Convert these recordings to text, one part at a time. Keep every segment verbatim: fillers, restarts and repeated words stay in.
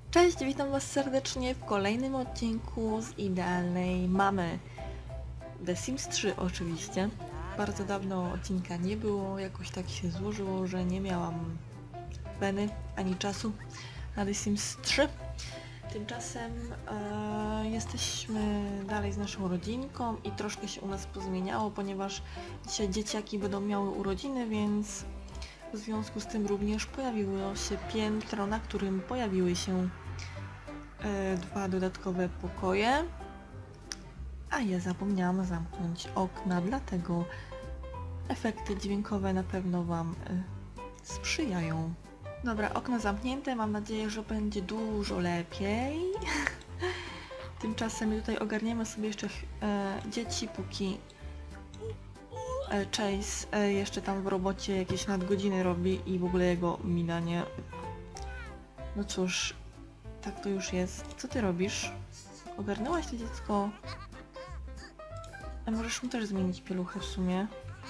Cześć, witam was serdecznie w kolejnym odcinku z idealnej mamy. The Sims trzy oczywiście. Bardzo dawno odcinka nie było, jakoś tak się złożyło, że nie miałam weny ani czasu na The Sims trzy. Tymczasem e, jesteśmy dalej z naszą rodzinką i troszkę się u nas pozmieniało, ponieważ dzisiaj dzieciaki będą miały urodziny, więc w związku z tym również pojawiło się piętro, na którym pojawiły się e, dwa dodatkowe pokoje, a ja zapomniałam zamknąć okna, dlatego efekty dźwiękowe na pewno wam e, sprzyjają. Dobra, okna zamknięte, mam nadzieję, że będzie dużo lepiej. Tymczasem tutaj ogarniemy sobie jeszcze e, dzieci, póki e, Chase e, jeszcze tam w robocie jakieś nadgodziny robi i w ogóle jego mina nie... No cóż, tak to już jest. Co ty robisz? Ogarnęłaś to dziecko? A możesz mu też zmienić pieluchę w sumie,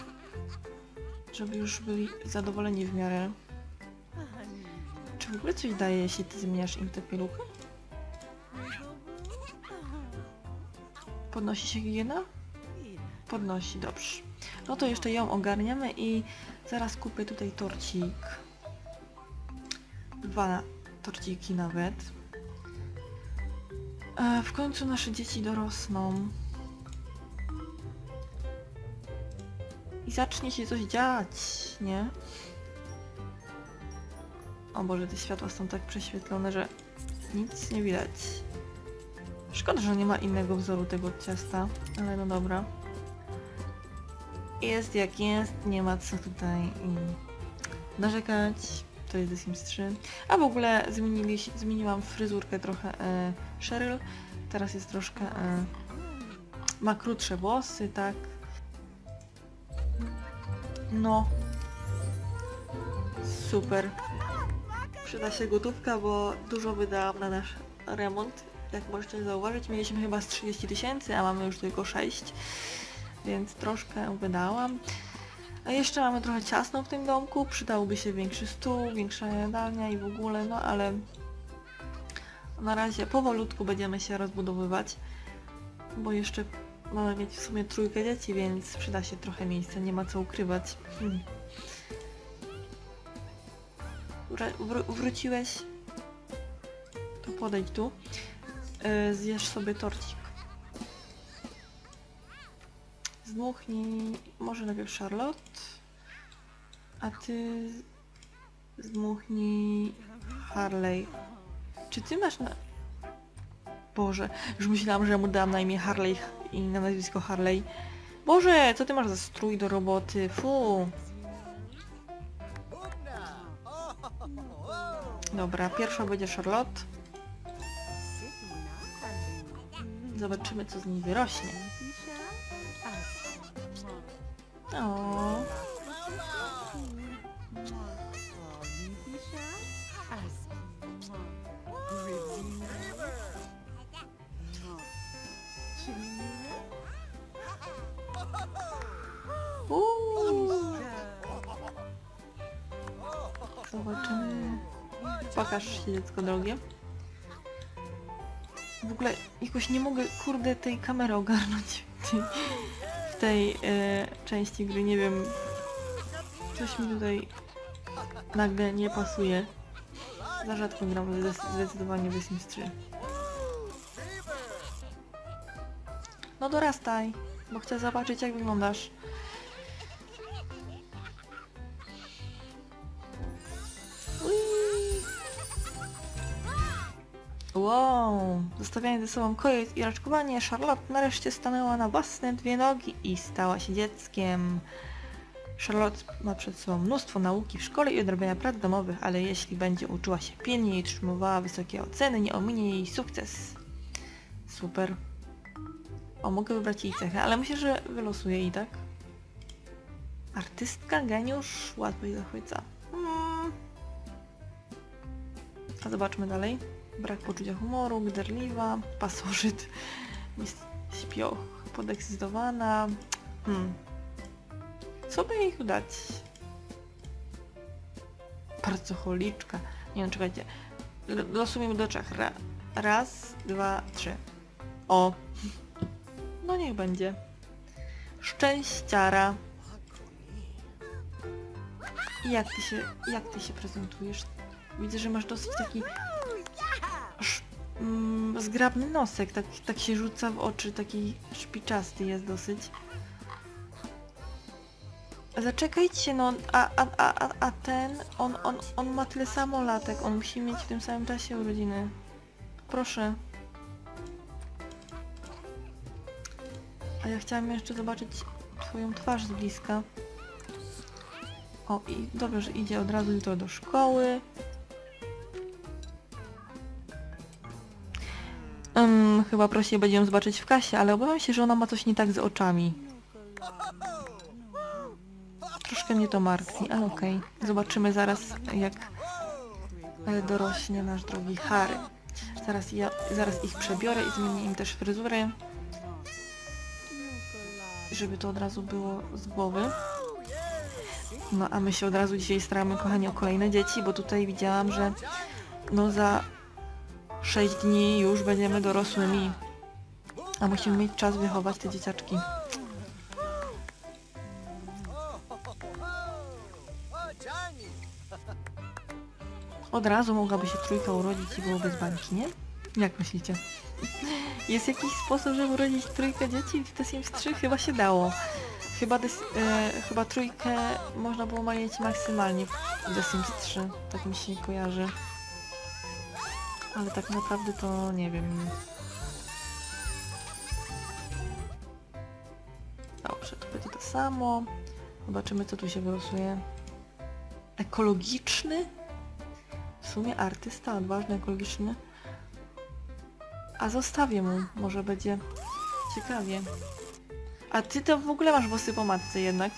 żeby już byli zadowoleni w miarę. Czy w ogóle coś daje, jeśli ty zmieniasz im tę pieluchę? Podnosi się higiena? Podnosi, dobrze. No to jeszcze ją ogarniamy i zaraz kupię tutaj torcik. Dwa torciki nawet. E, w końcu nasze dzieci dorosną. I zacznie się coś dziać, nie? O Boże, te światła są tak prześwietlone, że nic nie widać. Szkoda, że nie ma innego wzoru tego ciasta, ale no dobra. Jest jak jest, nie ma co tutaj narzekać. To jest The Sims trzy. A w ogóle zmienili, zmieniłam fryzurkę trochę e, Cheryl. Teraz jest troszkę... E, ma krótsze włosy, tak. No. Super. Przyda się gotówka, bo dużo wydałam na nasz remont. Jak możecie zauważyć, mieliśmy chyba z trzydzieści tysięcy, a mamy już tylko sześć. Więc troszkę wydałam. A jeszcze mamy trochę ciasno w tym domku, przydałby się większy stół, większa jadalnia i w ogóle, no ale na razie powolutku będziemy się rozbudowywać, bo jeszcze mamy mieć w sumie trójkę dzieci, więc przyda się trochę miejsca, nie ma co ukrywać. Hmm. Wr wróciłeś? To podejdź tu. Yy, zjesz sobie torcik. Zdmuchnij, może najpierw Charlotte, a ty zdmuchnij Harley. Czy ty masz na... Boże, już myślałam, że mu dałam na imię Harley i na nazwisko Harley. Boże, co ty masz za strój do roboty? Fu. Dobra, pierwsza będzie Charlotte. Zobaczymy, co z niej wyrośnie. O. Uuu. Zobaczymy. Pokaż się, dziecko drogie. W ogóle jakoś nie mogę, kurde, tej kamery ogarnąć w tej, w tej e, części gry, nie wiem. Coś mi tutaj nagle nie pasuje. Za rzadko gram zdecydowanie w The Sims trzy. No dorastaj, bo chcę zobaczyć, jak wyglądasz. Wow, zostawianie ze sobą kojec i raczkowanie, Charlotte nareszcie stanęła na własne dwie nogi i stała się dzieckiem. Charlotte ma przed sobą mnóstwo nauki w szkole i odrabiania prac domowych, ale jeśli będzie uczyła się pilnie i otrzymywała wysokie oceny, nie ominie jej sukces. Super. O, mogę wybrać jej cechę, ale myślę, że wylosuję i tak. Artystka, geniusz, łatwo jej zachwyca. Hmm. A zobaczmy dalej. Brak poczucia humoru, gderliwa, pasożyt, śpioch, podekscytowana. Hmm. Co by jej tu dać? Pracocholiczka. Nie wiem, czekajcie. losujemy do trzech. Ra, raz, dwa, trzy. O! No niech będzie. Szczęściara. I jak ty się, jak ty się prezentujesz? Widzę, że masz dosyć taki sz, mm, zgrabny nosek, tak, tak się rzuca w oczy, taki szpiczasty jest dosyć. Zaczekajcie, no, a, a, a, a ten, on, on, on ma tyle samo latek, on musi mieć w tym samym czasie urodziny. Proszę. A ja chciałam jeszcze zobaczyć twoją twarz z bliska. O, i dobrze, że idzie od razu jutro do szkoły. Um, chyba prościej będzie ją zobaczyć w kasie, ale obawiam się, że ona ma coś nie tak z oczami. Troszkę mnie to martwi, ale okej. Okay. Zobaczymy zaraz, jak dorośnie nasz drogi Harry. Zaraz, ja, zaraz ich przebiorę i zmienię im też fryzurę. Żeby to od razu było z głowy. No a my się od razu dzisiaj staramy, kochani, o kolejne dzieci, bo tutaj widziałam, że no za sześć dni już będziemy dorosłymi. A musimy mieć czas wychować te dzieciaczki. Od razu mogłaby się trójka urodzić i byłoby z bańki, nie? Jak myślicie? Jest jakiś sposób, żeby urodzić trójkę dzieci w The Sims trzy? Chyba się dało. Chyba, des, e, chyba trójkę można było mieć maksymalnie w The Sims trzy. Tak mi się kojarzy. Ale tak naprawdę to nie wiem. Dobrze, to będzie to samo. Zobaczymy, co tu się wylosuje. Ekologiczny? W sumie artysta, odważny, ekologiczny. A zostawię mu, może będzie ciekawie. A ty to w ogóle masz włosy po matce jednak.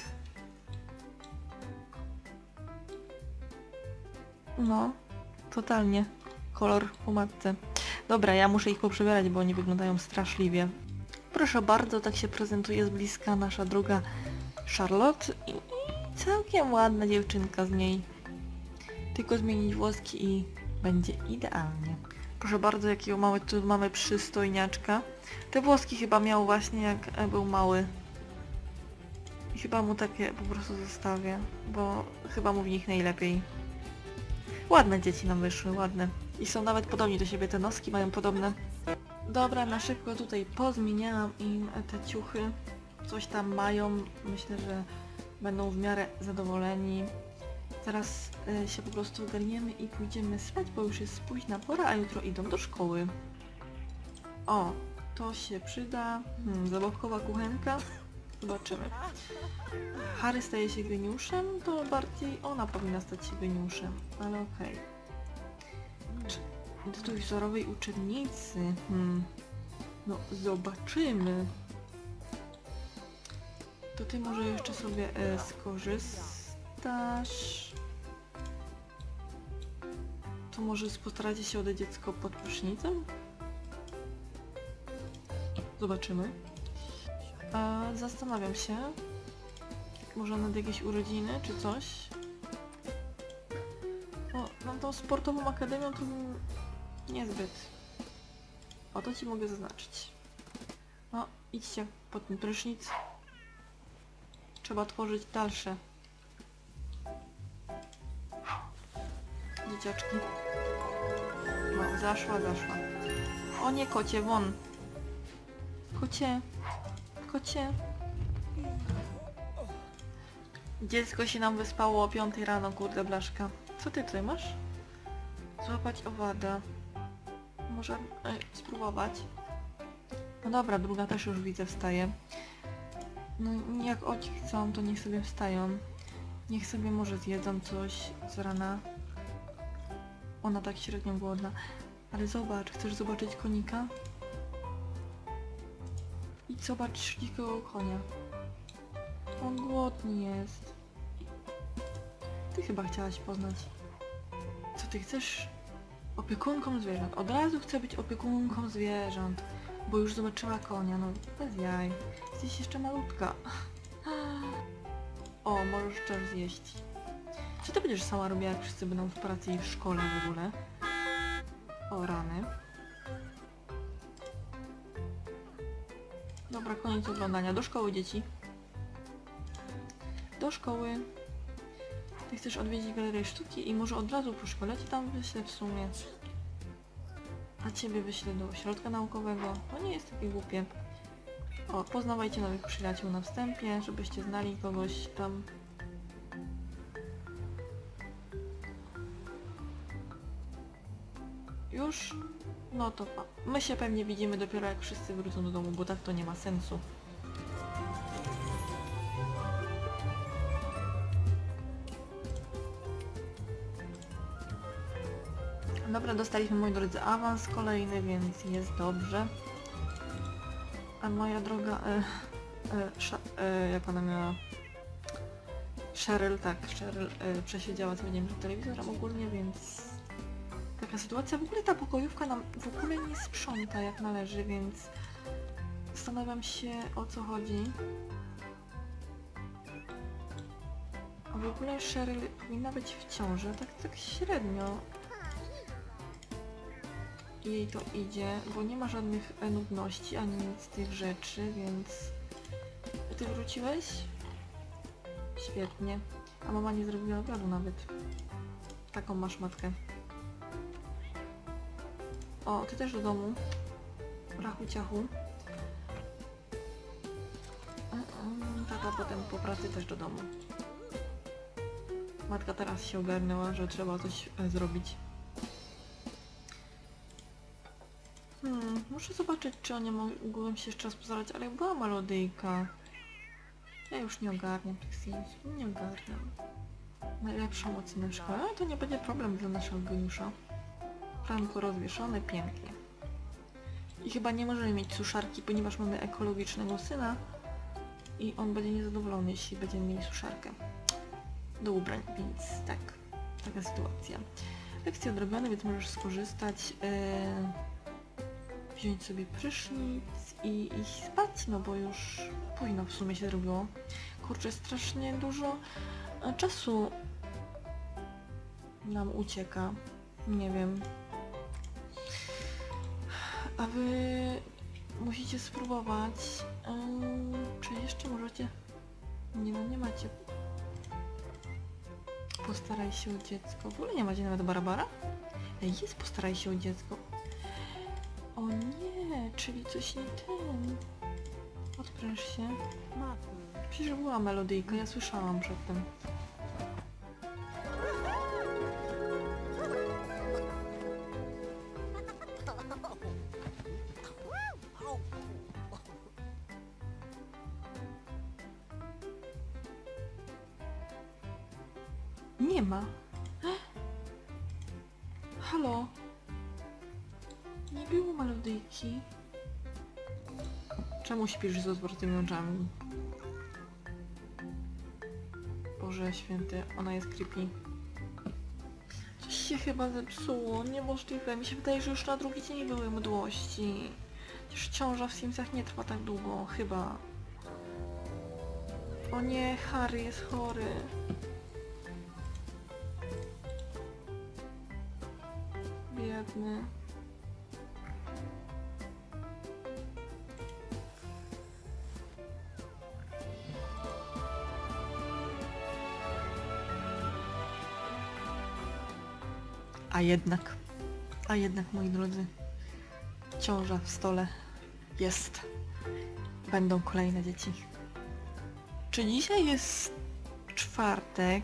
No, totalnie. Kolor po matce. Dobra, ja muszę ich poprzebierać, bo oni wyglądają straszliwie. Proszę bardzo, tak się prezentuje z bliska nasza druga Charlotte. I całkiem ładna dziewczynka z niej. Tylko zmienić włoski i będzie idealnie. Proszę bardzo, jakiego mamy, tu mamy przystojniaczka. Te włoski chyba miał właśnie jak był mały. I chyba mu takie po prostu zostawię, bo chyba mu w nich najlepiej. Ładne dzieci nam wyszły, ładne. I są nawet podobni do siebie, te noski mają podobne. Dobra, na szybko tutaj pozmieniałam im te ciuchy. Coś tam mają, myślę, że będą w miarę zadowoleni. Teraz y, się po prostu ogarniemy i pójdziemy spać, bo już jest późna pora, a jutro idą do szkoły. O, to się przyda. Hmm, zabawkowa kuchenka. Zobaczymy. Harry staje się geniuszem, to bardziej ona powinna stać się geniuszem, ale okej. Okay. Tytuł wzorowej uczennicy. Hmm. No, zobaczymy. To ty może jeszcze sobie e, skorzystasz. To może postaracie się oddać dziecko pod prysznicem? Zobaczymy. A, zastanawiam się. Może nad jakieś urodziny czy coś? O, nad tą sportową akademią to bym niezbyt. O, to ci mogę zaznaczyć. No, idźcie pod ten prysznic. Trzeba tworzyć dalsze dzieciaczki. No, zaszła, zaszła. O nie, kocie, won. Kocie. Kocie. Dziecko się nam wyspało o piątej rano, kurde blaszka. Co ty tutaj masz? Złapać owada. Może e, spróbować. No dobra, druga też już widzę wstaje. No jak oci chcą, to niech sobie wstają. Niech sobie może zjedzą coś z rana. Ona tak średnio głodna. Ale zobacz, chcesz zobaczyć konika? Idź zobacz dzikiego konia. On głodny jest. Ty chyba chciałaś poznać. Co ty chcesz? Opiekunką zwierząt. Od razu chcę być opiekunką zwierząt. Bo już zobaczyła konia, no bez jaj. Jesteś jeszcze malutka. O, możesz też zjeść. Co ty będziesz sama robiła, jak wszyscy będą w pracy i w szkole w ogóle? O rany. Dobra, koniec oglądania. Do szkoły, dzieci. Do szkoły. Ty chcesz odwiedzić galerię sztuki i może od razu po szkole ci tam wyślę w sumie. A ciebie wyślę do ośrodka naukowego. To nie jest takie głupie. O, poznawajcie nowych przyjaciół na wstępie, żebyście znali kogoś tam. Już? No to pa. My się pewnie widzimy dopiero jak wszyscy wrócą do domu, bo tak to nie ma sensu. Dobra, dostaliśmy, moi drodzy, awans kolejny, więc jest dobrze. A moja droga... E, e, e, jak ona miała... Cheryl, tak, Cheryl e, przesiedziała cały dzień przed telewizorem ogólnie, więc... Taka sytuacja. W ogóle ta pokojówka nam w ogóle nie sprząta jak należy, więc... Zastanawiam się, o co chodzi. A w ogóle Cheryl powinna być w ciąży, tak, tak średnio. Jej to idzie, bo nie ma żadnych nudności ani nic z tych rzeczy, więc... Ty wróciłeś? Świetnie. A mama nie zrobiła obiadu nawet. Taką masz matkę. O, ty też do domu. Rachu ciachu. Tata potem po pracy też do domu. Matka teraz się ogarnęła, że trzeba coś e, zrobić. Hmm, muszę zobaczyć, czy o nie mogłem się jeszcze raz postarać, ale była melodyjka. Ja już nie ogarniam tych Simsów, nie ogarniam. Najlepszą ocenę w szkole, ale to nie będzie problem dla naszego geniusza. Franko rozwieszone, pięknie. I chyba nie możemy mieć suszarki, ponieważ mamy ekologicznego syna. I on będzie niezadowolony, jeśli będziemy mieli suszarkę do ubrań, więc tak, taka sytuacja. Lekcje odrobione, więc możesz skorzystać. Yy... Wziąć sobie prysznic i iść spać, no bo już późno w sumie się zrobiło. Kurczę, strasznie dużo czasu nam ucieka. Nie wiem. A wy musicie spróbować. Yy, czy jeszcze możecie... Nie no, nie macie. Postaraj się o dziecko. W ogóle nie macie nawet Barbara? Ej, jest postaraj się o dziecko. O nie, czyli coś nie ten. Odpręż się. Przecież była melodyjka, ja słyszałam przedtem. Nie ma. Halo? Nie było melodyjki. Czemu śpisz z otwartymi oczami? Boże święty, ona jest creepy. Coś się chyba zepsuło, niemożliwe. Mi się wydaje, że już na drugi dzień były mdłości. Przecież ciąża w Simsach nie trwa tak długo, chyba. O nie, Harry jest chory. Biedny. A jednak, a jednak, moi drodzy, ciąża w stole jest. Będą kolejne dzieci. Czy dzisiaj jest czwartek,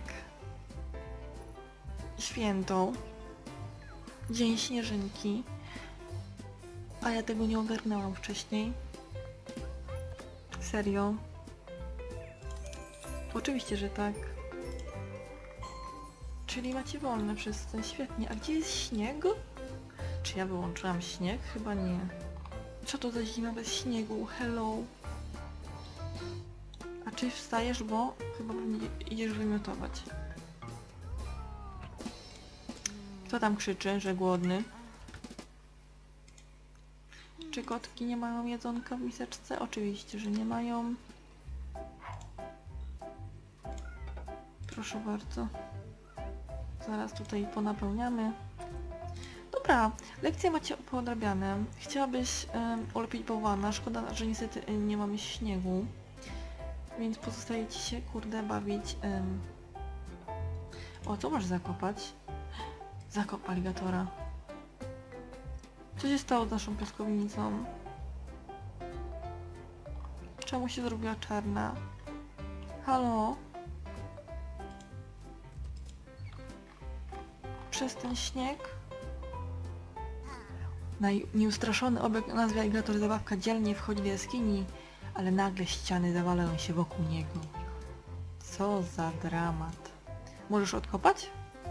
święto, dzień śnieżynki, a ja tego nie ogarnęłam wcześniej? Serio? Oczywiście, że tak. Czyli macie wolne przez ten, świetnie. A gdzie jest śnieg? Czy ja wyłączyłam śnieg? Chyba nie. Co to za zima bez śniegu? Hello. A czy wstajesz, bo chyba idziesz wymiotować. Kto tam krzyczy, że głodny? Czy kotki nie mają jedzonka w miseczce? Oczywiście, że nie mają. Proszę bardzo. Zaraz tutaj ponapełniamy. Dobra, lekcje macie poodrabiane. Chciałabyś um, ulepić bałwana. Szkoda, że niestety y, nie mamy śniegu. Więc pozostaje ci się, kurde, bawić... Um... O, co masz zakopać? Zakop aligatora. Co się stało z naszą piaskownicą? Czemu się zrobiła czarna? Halo? Przez ten śnieg? Naj- Nieustraszony obiekt o nazwie aligator zabawka dzielnie wchodzi do jaskini, ale nagle ściany zawalają się wokół niego. Co za dramat. Możesz odkopać?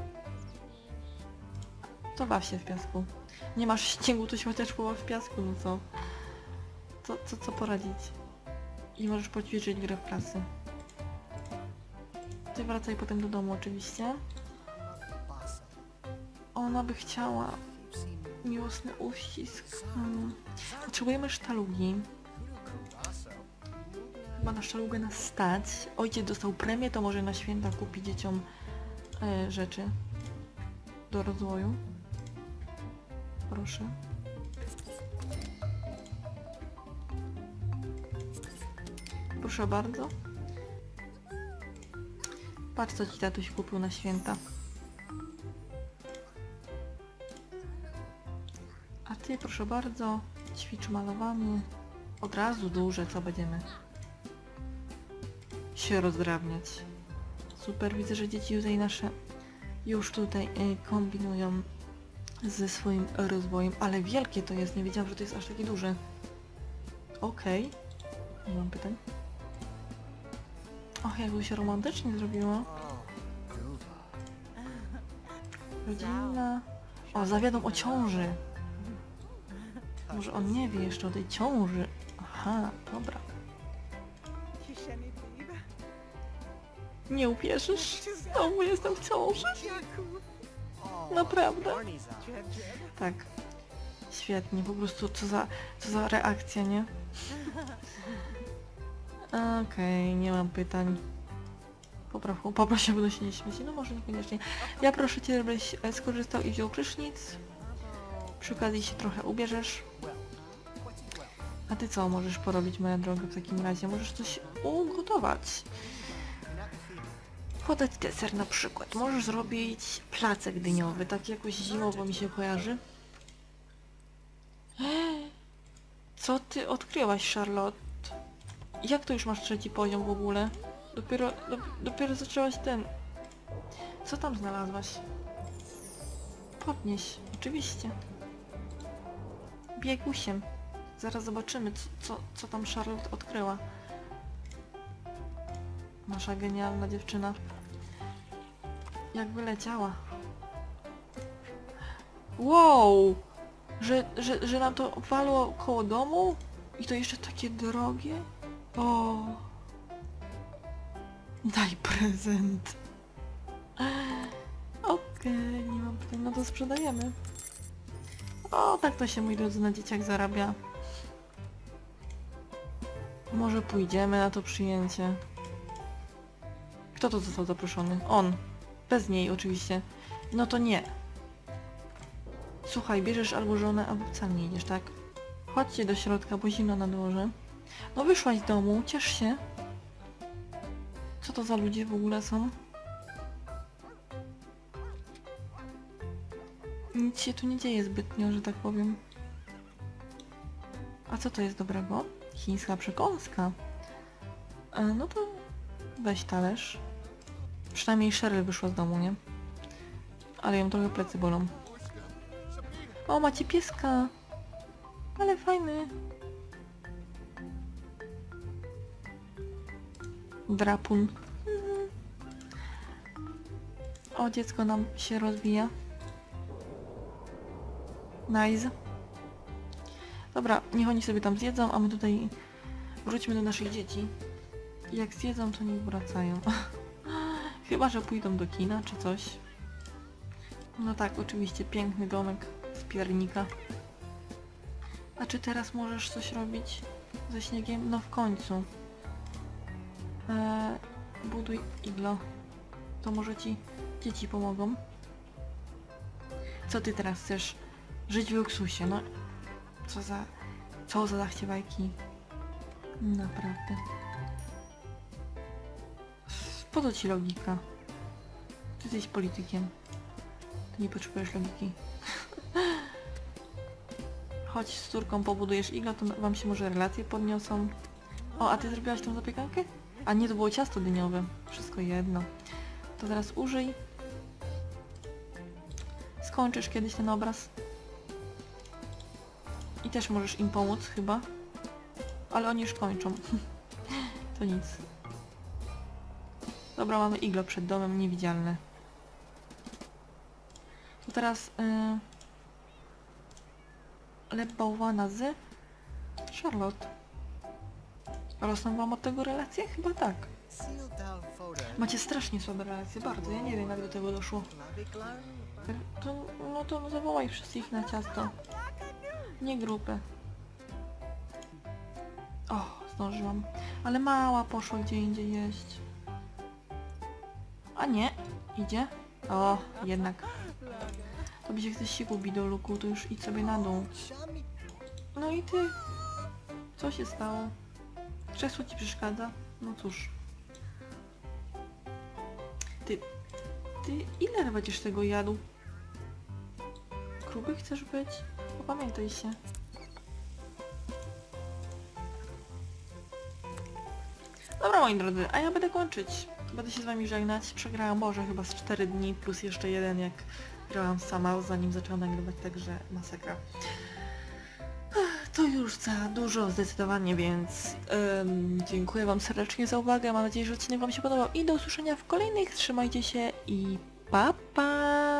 To baw się w piasku. Nie masz śniegu, to się chociaż połowa w piasku, no co? Co, co, co poradzić? I możesz poćwiczyć grę w klasy. Ty wracaj potem do domu oczywiście. Ona by chciała miłosny uścisk. Hmm. Potrzebujemy sztalugi. Chyba na sztalugę nas stać. Ojciec dostał premię, to może na święta kupi dzieciom e, rzeczy do rozwoju. Proszę. Proszę bardzo. Patrz, co ci tatuś kupił na święta. A ty, proszę bardzo, ćwicz malowanie. Od razu duże, co będziemy się rozdrabniać. Super, widzę, że dzieci tutaj nasze już tutaj y, kombinują ze swoim rozwojem, ale wielkie to jest, nie wiedziałam, że to jest aż takie duże. Okej, okay. Nie mam pytań. Och, jakby się romantycznie zrobiło. Rodzinna. O, zawiadą o ciąży. Może on nie wie jeszcze o tej ciąży. Aha, dobra. Nie uwierzysz? Znowu jestem w ciąży? Naprawdę? Tak. Świetnie, po prostu co za, co za reakcja, nie? Okej, okay, nie mam pytań. Popraw, poprosiłbym się nie śmieci, no może niekoniecznie. Ja proszę cię, żebyś skorzystał i wziął prysznic. Przy okazji się trochę ubierzesz. A ty co możesz porobić, moja droga, w takim razie? Możesz coś ugotować. Podać deser na przykład. Możesz zrobić placek dyniowy, tak jakoś zimowo mi się kojarzy. Co ty odkryłaś, Charlotte? Jak to już masz trzeci poziom w ogóle? Dopiero, do, dopiero zaczęłaś ten... Co tam znalazłaś? Podnieś, oczywiście. Biegusiem. Zaraz zobaczymy, co, co, co tam Charlotte odkryła. Nasza genialna dziewczyna. Jak wyleciała. Wow! Że, że, że nam to walło koło domu? I to jeszcze takie drogie? O! Daj prezent. Okej, okay, nie mam pytań, no to sprzedajemy. O, tak to się, mój drodzy, na dzieciach zarabia. Może pójdziemy na to przyjęcie. Kto to został zaproszony? On. Bez niej oczywiście. No to nie. Słuchaj, bierzesz albo żonę, albo wcale nie idziesz, tak? Chodźcie do środka, bo zimno na dworze. No wyszłaś z domu, ciesz się. Co to za ludzie w ogóle są? Nic się tu nie dzieje zbytnio, że tak powiem. A co to jest dobrego? Chińska przekąska. E, no to weź talerz. Przynajmniej Cheryl wyszła z domu, nie? Ale ją trochę plecy bolą. O, macie pieska! Ale fajny. Drapun. Mhm. O, dziecko nam się rozwija. Nice. Dobra, niech oni sobie tam zjedzą, a my tutaj wróćmy do naszych dzieci. I jak zjedzą, to niech wracają. Chyba że pójdą do kina, czy coś. No tak, oczywiście, piękny domek z piernika. A czy teraz możesz coś robić ze śniegiem? No w końcu. Eee, buduj iglo. To może ci dzieci pomogą. Co ty teraz chcesz? Żyć w luksusie, no. Co za... Co za zachciewajki. Naprawdę. Po co ci logika? Ty jesteś politykiem. Ty nie potrzebujesz logiki. Chodź z córką pobudujesz iglo, to wam się może relacje podniosą. O, a ty zrobiłaś tą zapiekankę? A nie, to było ciasto dyniowe. Wszystko jedno. To teraz użyj. Skończysz kiedyś ten obraz. I też możesz im pomóc chyba. Ale oni już kończą. To nic. Dobra, mamy iglo przed domem, niewidzialne. To teraz... Yy... Lep bałwana z... Charlotte. Rosną wam od tego relacje? Chyba tak. Macie strasznie słabe relacje, bardzo. Ja nie wiem, jak do tego doszło. To, no to zawołaj wszystkich na ciasto. Nie grupę. O, zdążyłam. Ale mała poszła gdzie indziej jeść. A nie, idzie. O, jednak. To by się ktoś się gubi do luku, to już idź sobie na dół. No i ty? Co się stało? Krzesło ci przeszkadza? No cóż. Ty... Ty ile będziesz tego jadł? Gruby chcesz być? Opamiętaj się. Dobra moi drodzy, a ja będę kończyć. Będę się z wami żegnać. Przegrałam, Boże, chyba z cztery dni plus jeszcze jeden, jak grałam sama, zanim zaczęłam nagrywać, także masakra. To już za dużo zdecydowanie, więc ym, dziękuję wam serdecznie za uwagę. Mam nadzieję, że odcinek wam się podobał i do usłyszenia w kolejnych. Trzymajcie się i pa pa!